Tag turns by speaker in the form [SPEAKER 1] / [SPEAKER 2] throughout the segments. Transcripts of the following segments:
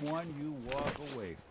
[SPEAKER 1] someone you walk away from.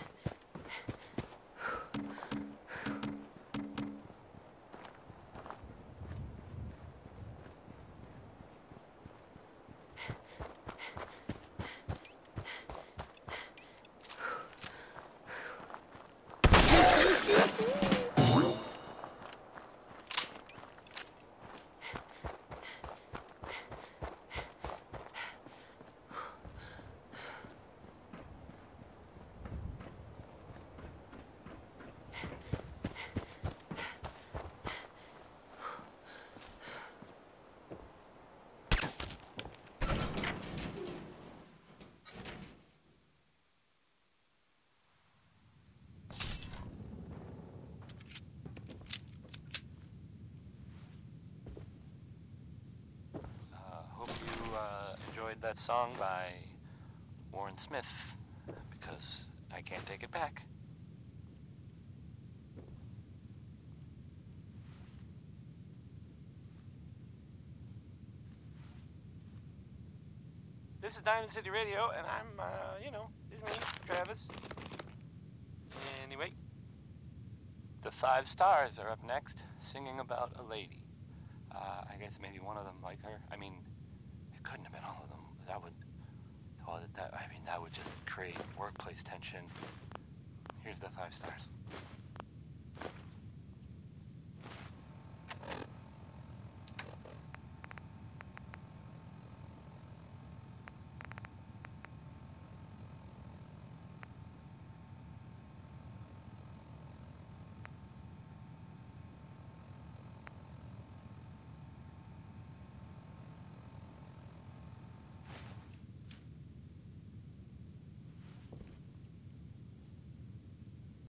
[SPEAKER 2] Hope you enjoyed that song by Warren Smith, because I can't take it back. This is Diamond City Radio, and I'm, it's me, Travis. Anyway, the 5 stars are up next, singing about a lady. I guess maybe one of them like her. I mean, it couldn't have been all of them. That would just create workplace tension. Here's the 5 stars.